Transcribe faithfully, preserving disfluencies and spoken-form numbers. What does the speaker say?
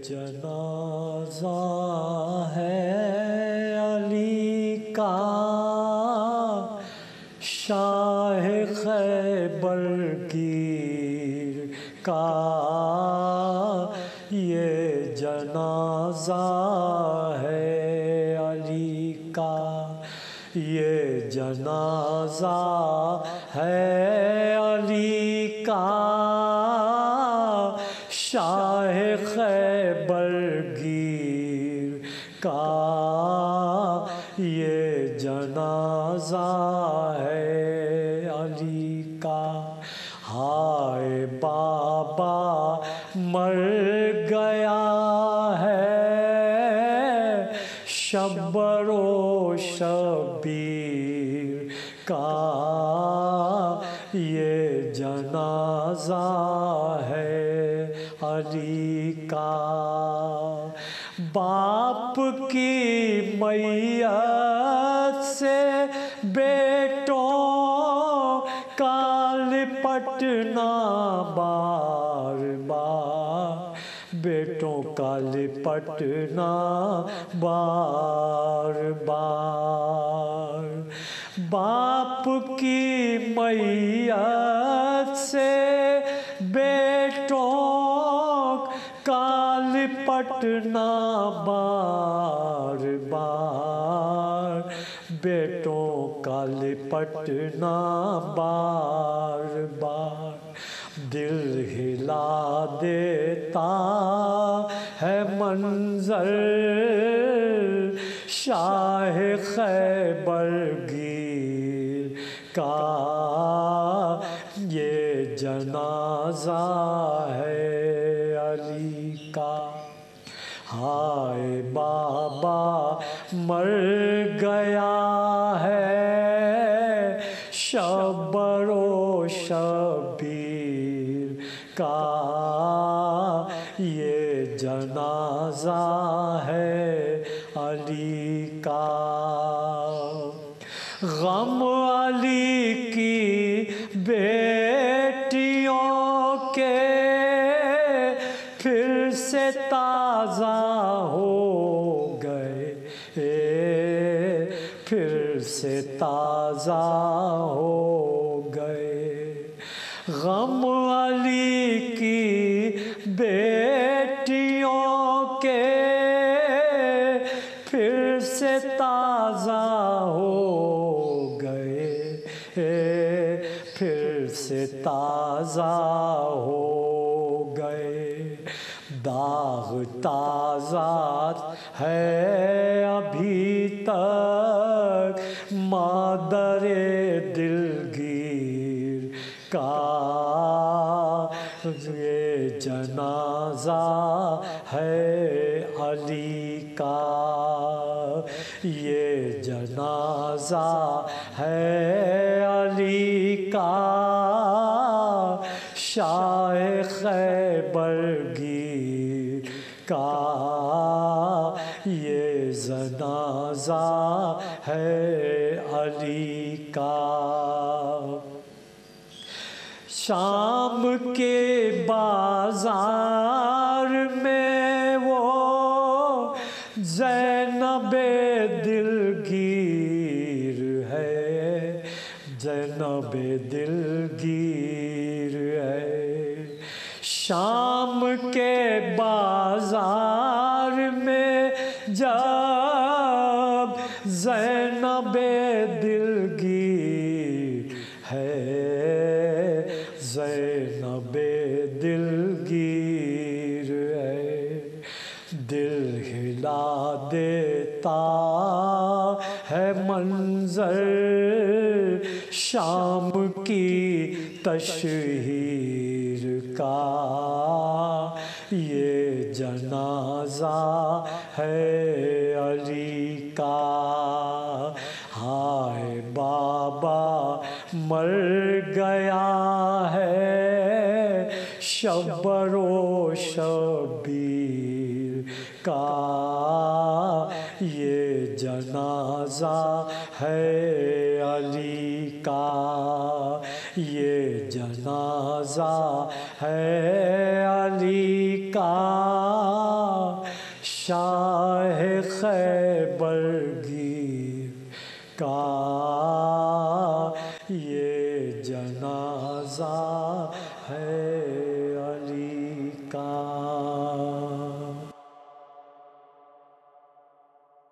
جنازہ ہے علی کا، شاہ خیبر گیر کا، یہ جنازہ ہے علی کا، یہ جنازہ ہے علی کا، شاہ خیبر گیر کا، یہ جنازہ ہے علی کا۔ ہائے بابا مر گیا ہے شبر و شبیر کا، یہ جنازہ ہے علی کا۔ باپ کی میت سے بیٹوں کا لپٹنا بار بار، بیٹوں کا لپٹنا بار بار، باپ کی میت سے بیٹوں کا لپٹنا بار بار، بیٹوں کا لپٹنا بار بار، دل ہلا دیتا ہے منظر شاہ خیبر گیر کا، یہ جنازہ ہے علی کا۔ ہائے بابا مر گیا ہے شبر و شبیر کا، یہ جنازہ ہے علی کا۔ غم علی کی بیٹیوں کے پھر سے تازہ ہو گئے، پھر سے تازہ ہو گئے، غم علی کی بیٹیوں کے پھر سے تازہ ہو گئے، پھر سے تازہ ہو گئے، داغ تازہ ہے ابھی تک مادر دلگیر کا، یہ جنازہ ہے علی کا، یہ جنازہ ہے علی کا، شاہ خیبر گیر کا، یہ جنازہ ہے علی کا۔ شام کے بازار میں وہ زینب دلگیر ہے، زینب دلگیر ہے، شام کے بازار میں جب زینب دلگیر ہے، زینب دلگیر ہے، دل ہلا دیتا ہے منظر شام کی تشہیر کا، یہ جنازہ ہے علی کا۔ ہائے بابا مر گیا ہے شبر و شبیر کا، یہ جنازہ ہے علی کا، یہ جنازہ ہے علی کا، ہے خیبر گیر کا یہ جنازہ ہے